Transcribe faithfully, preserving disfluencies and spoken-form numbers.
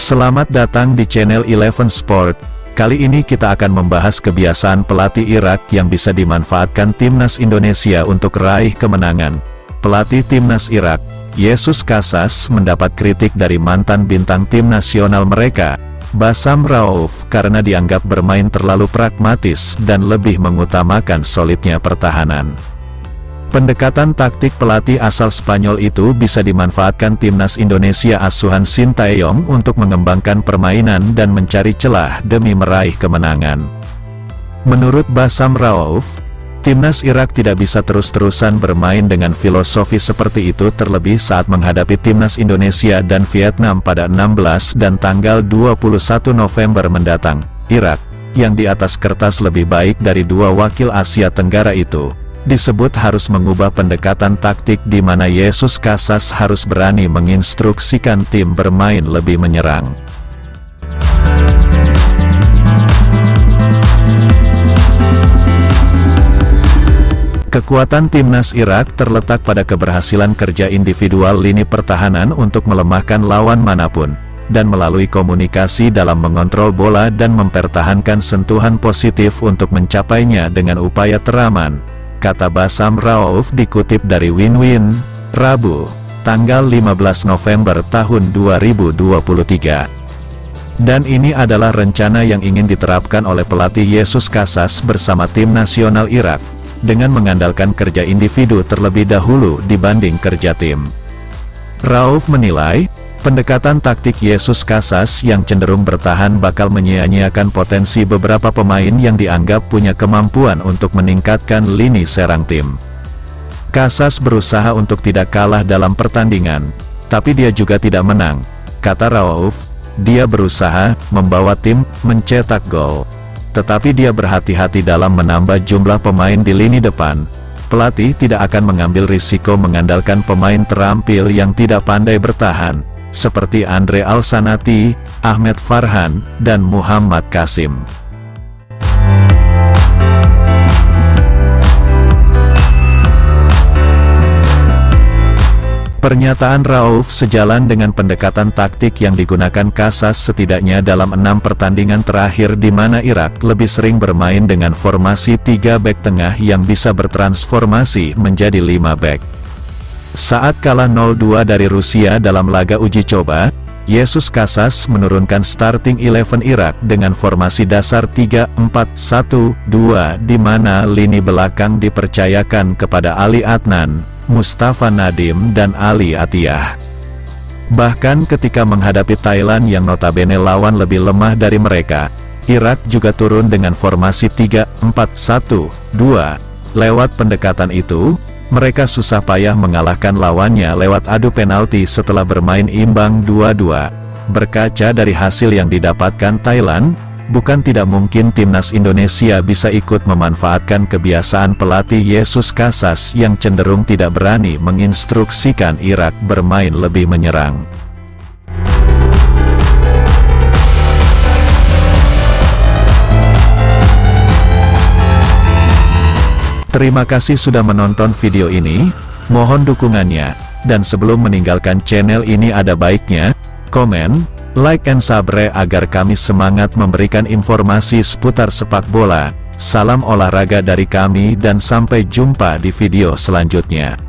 Selamat datang di channel Eleven Sport. Kali ini kita akan membahas kebiasaan pelatih Irak yang bisa dimanfaatkan timnas Indonesia untuk raih kemenangan. Pelatih timnas Irak, Jesus Casas, mendapat kritik dari mantan bintang tim nasional mereka, Bassam Raouf, karena dianggap bermain terlalu pragmatis dan lebih mengutamakan solidnya pertahanan. Pendekatan taktik pelatih asal Spanyol itu bisa dimanfaatkan timnas Indonesia asuhan Sintayong untuk mengembangkan permainan dan mencari celah demi meraih kemenangan. Menurut Bassam Raouf, timnas Irak tidak bisa terus-terusan bermain dengan filosofi seperti itu, terlebih saat menghadapi timnas Indonesia dan Vietnam pada enam belas dan tanggal dua puluh satu November mendatang. Irak, yang di atas kertas lebih baik dari dua wakil Asia Tenggara itu, disebut harus mengubah pendekatan taktik di mana Jesus Casas harus berani menginstruksikan tim bermain lebih menyerang. Kekuatan timnas Irak terletak pada keberhasilan kerja individual lini pertahanan untuk melemahkan lawan manapun, dan melalui komunikasi dalam mengontrol bola dan mempertahankan sentuhan positif untuk mencapainya dengan upaya teraman, kata Bassam Raouf dikutip dari Win Win, Rabu, tanggal lima belas November tahun dua ribu dua puluh tiga. Dan ini adalah rencana yang ingin diterapkan oleh pelatih Jesus Casas bersama tim nasional Irak, dengan mengandalkan kerja individu terlebih dahulu dibanding kerja tim. Raouf menilai, pendekatan taktik Jesus Casas yang cenderung bertahan bakal menyia-nyiakan potensi beberapa pemain yang dianggap punya kemampuan untuk meningkatkan lini serang tim. Casas berusaha untuk tidak kalah dalam pertandingan, tapi dia juga tidak menang, kata Raouf. Dia berusaha membawa tim mencetak gol, tetapi dia berhati-hati dalam menambah jumlah pemain di lini depan. Pelatih tidak akan mengambil risiko mengandalkan pemain terampil yang tidak pandai bertahan, seperti Andre Al-Sanati, Ahmed Farhan, dan Muhammad Qasim. Pernyataan Raouf sejalan dengan pendekatan taktik yang digunakan Casas setidaknya dalam enam pertandingan terakhir di mana Irak lebih sering bermain dengan formasi tiga bek tengah yang bisa bertransformasi menjadi lima bek. Saat kalah nol dua dari Rusia dalam laga uji coba, Jesus Casas menurunkan starting eleven Irak dengan formasi dasar tiga empat satu dua di mana lini belakang dipercayakan kepada Ali Adnan, Mustafa Nadim dan Ali Atiyah. Bahkan ketika menghadapi Thailand yang notabene lawan lebih lemah dari mereka, Irak juga turun dengan formasi tiga empat satu dua. Lewat pendekatan itu, mereka susah payah mengalahkan lawannya lewat adu penalti setelah bermain imbang dua dua. Berkaca dari hasil yang didapatkan Thailand, bukan tidak mungkin timnas Indonesia bisa ikut memanfaatkan kebiasaan pelatih Jesus Casas yang cenderung tidak berani menginstruksikan Irak bermain lebih menyerang. Terima kasih sudah menonton video ini, mohon dukungannya, dan sebelum meninggalkan channel ini ada baiknya, komen, like and subscribe agar kami semangat memberikan informasi seputar sepak bola. Salam olahraga dari kami dan sampai jumpa di video selanjutnya.